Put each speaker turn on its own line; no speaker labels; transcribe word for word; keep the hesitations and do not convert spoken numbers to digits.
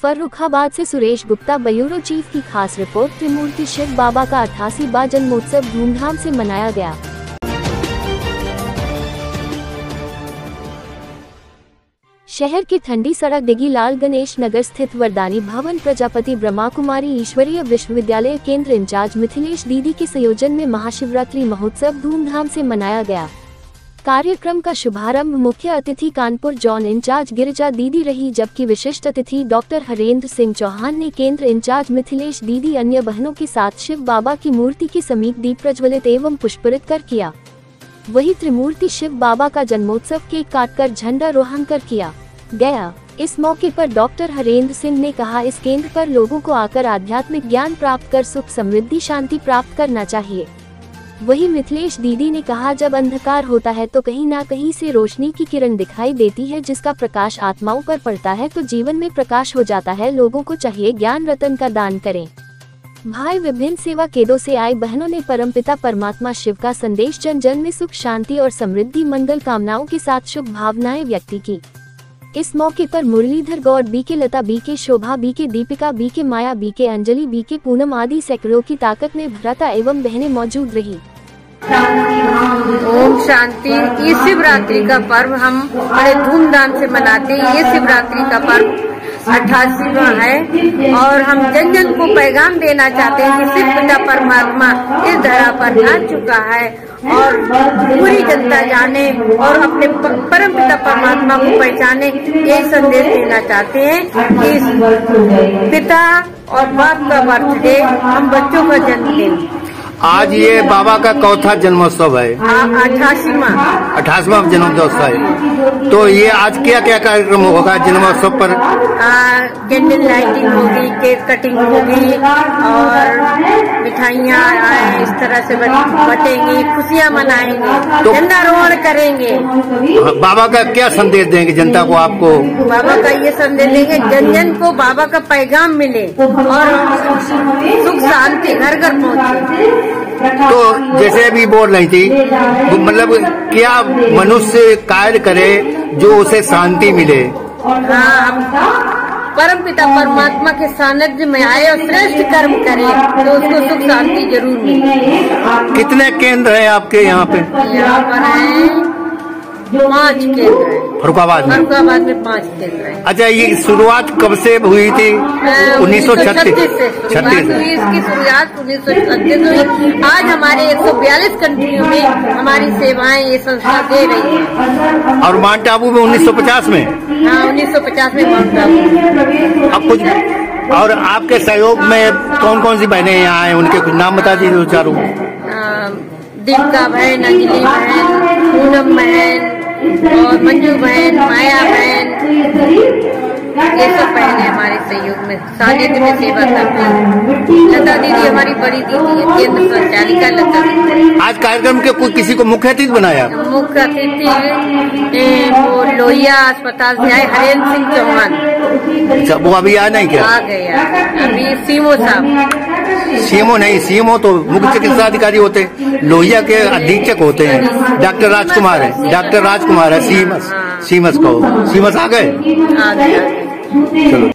फर्रुखाबाद से Suresh Gupta, bureau chief की खास रिपोर्ट। त्रिमूर्ति शिव बाबा का अट्ठासीवां जन्मोत्सव धूमधाम से मनाया गया। शहर की ठंडी सड़क दिघी लाल गणेश नगर स्थित वरदानी भवन प्रजापति ब्रह्मा कुमारी ईश्वरीय विश्वविद्यालय केंद्र इंचार्ज मिथिलेश दीदी के संयोजन में महाशिवरात्रि महोत्सव धूमधाम से मनाया गया। कार्यक्रम का शुभारंभ मुख्य अतिथि कानपुर जोन इंचार्ज गिरिजा दीदी रही, जबकि विशिष्ट अतिथि डॉक्टर हरेंद्र सिंह चौहान ने केंद्र इंचार्ज मिथिलेश दीदी अन्य बहनों के साथ शिव बाबा की मूर्ति के समीप दीप प्रज्वलित एवं पुष्पित कर किया। वही त्रिमूर्ति शिव बाबा का जन्मोत्सव केक काटकर झंडारोहण कर किया गया। इस मौके पर डॉक्टर हरेंद्र सिंह ने कहा, इस केंद्र पर लोगों को आकर आध्यात्मिक ज्ञान प्राप्त कर सुख समृद्धि शांति प्राप्त करना चाहिए। वही मिथिलेश दीदी ने कहा, जब अंधकार होता है तो कहीं ना कहीं से रोशनी की किरण दिखाई देती है, जिसका प्रकाश आत्माओं पर पड़ता है तो जीवन में प्रकाश हो जाता है। लोगों को चाहिए ज्ञान रतन का दान करें। भाई विभिन्न सेवा केंद्रों से आई बहनों ने परमपिता परमात्मा शिव का संदेश जन जन में सुख शांति और समृद्धि मंगल कामनाओं के साथ शुभ भावनाएं व्यक्त की। इस मौके पर मुरलीधर गौड़, बी के लता, बी के शोभा, बी के दीपिका, बी के माया, बी के अंजलि, बी के पूनम आदि सैकड़ों की ताकत में भरा था एवं बहनें मौजूद रही।
ओम शांति। ये शिवरात्रि का पर्व हम बड़े धूमधाम से मनाते हैं। ये शिवरात्रि का पर्व अट्ठासीवां है और हम जन जन को पैगाम देना चाहते हैं कि शिव पिता परमात्मा इस धरा पर आ चुका है और पूरी जनता जाने और अपने परम पिता परमात्मा को पहचाने। ये संदेश देना चाहते हैं कि पिता और बाप का बर्थडे हम बच्चों का जन्मदिन।
आज ये बाबा का चौथा जन्मोत्सव है,
अठासीवां
अठासीवां जन्मोत्सव है। तो ये आज क्या क्या कार्यक्रम होगा जन्मोत्सव पर?
कैंडल लाइटिंग होगी, केक कटिंग होगी और मिठाइयाँ इस तरह से बटेंगी, खुशियाँ मनाएंगे, तो झंडारोहण करेंगे।
बाबा का क्या संदेश देंगे जनता को? आपको
बाबा का ये संदेश देंगे, जन जन को बाबा का पैगाम मिले और सुख शांति घर घर पहुँचे।
तो जैसे अभी बोल रही थी, मतलब क्या मनुष्य कार्य करे जो उसे शांति मिले?
हाँ, हम परम पिता परमात्मा के सानिध्य में आए और श्रेष्ठ कर्म करे तो उसको सुख शांति जरूर मिले।
कितने केंद्र हैं आपके यहाँ पे?
यहाँ पर है पाँच केंद्र है।
फर्रुखाबाद में
फर्रुखाबाद में पाँच केंद्र है।
अच्छा, ये शुरुआत कब से हुई थी? उन्नीस सौ छत्तीस से
छत्तीस इसकी शुरुआत उन्नीस सौ छत्तीस हुई। आज हमारे एक सौ बयालीस कंट्रियों में हमारी सेवाएं ये संस्था दे रही है।
और माउंट आबू में उन्नीस सौ पचास में?
हाँ, उन्नीस सौ पचास में माउंट आबू।
अब कुछ और आपके सहयोग में कौन कौन सी बहनें यहाँ आए, उनके कुछ नाम बता दीजिए। चारों
दीपिका बहन, अंजलि बहन, पूनम बहन और मंजू बहन, माया बहन, ये सब बहनें हमारे सहयोग में सानिध्य में सेवा करती हैं। लता दीदी हमारी बड़ी दीदी है, केंद्र संचालिका लता दीदी।
आज कार्यक्रम के कोई किसी को मुख्य अतिथि बनाया?
मुख्य अतिथि वो लोहिया अस्पताल से आए हरेंद्र सिंह चौहान।
अच्छा, वो अभी आया नहीं क्या?
आ गया अभी। सीमो साहब।
सीएमओ नहीं, सीएमओ तो मुख्य चिकित्सा अधिकारी होते हैं, लोहिया के अधीक्षक होते हैं। डॉक्टर राजकुमार है, डॉक्टर राजकुमार है, सीमस सीमस को सीमस आ गए।
आ गया।
चलो।